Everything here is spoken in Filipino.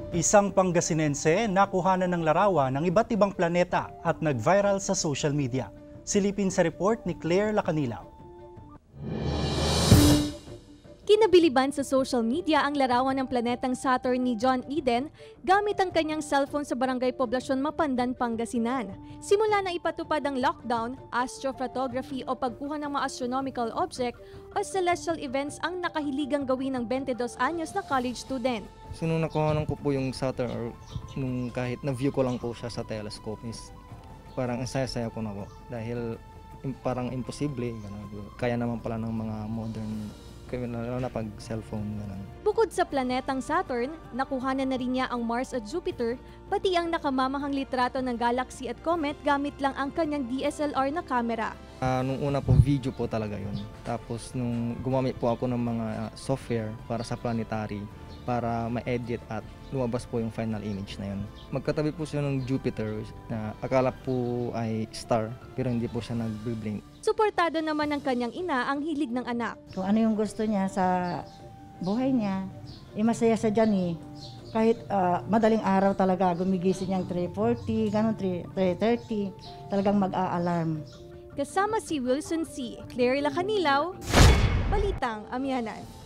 Isang Pangasinense nakuhanan ng larawan ng iba't ibang planeta at nag-viral sa social media. Silipin sa report ni Claire Lacanilaw. Kinabiliban sa social media ang larawan ng planetang Saturn ni John Eden gamit ang kanyang cellphone sa Barangay Poblasyon Mapandan, Pangasinan. Simula na ipatupad ang lockdown, astrophotography o pagkuha ng mga astronomical object o celestial events ang nakahiligang gawin ng 22 anyos na college student. So nung nakuhanan ko po yung Saturn or nung kahit na-view ko lang po siya sa telescope is parang saya-saya ko na po dahil parang imposible, kaya naman pala ng mga modern lalo na pag cellphone. Bukod sa planetang Saturn, nakuhanan na rin niya ang Mars at Jupiter, pati ang nakamamahang litrato ng galaxy at comet gamit lang ang kanyang DSLR na camera. Nung una po, video po talaga yun. Tapos nung gumamit po ako ng mga software para sa planetary, para ma-edit at lumabas po yung final image na yun. Magkatabi po siya ng Jupiter na akala po ay star pero hindi po siya nag-blink. Suportado naman ng kanyang ina ang hilig ng anak. Kung ano yung gusto niya sa buhay niya, masaya sa dyan eh. Kahit madaling araw talaga, gumigising niyang 3:40, ganun 3:30, talagang mag-a-alarm. Kasama si Wilson C. Claire Lacanilaw, Balitang Amianan.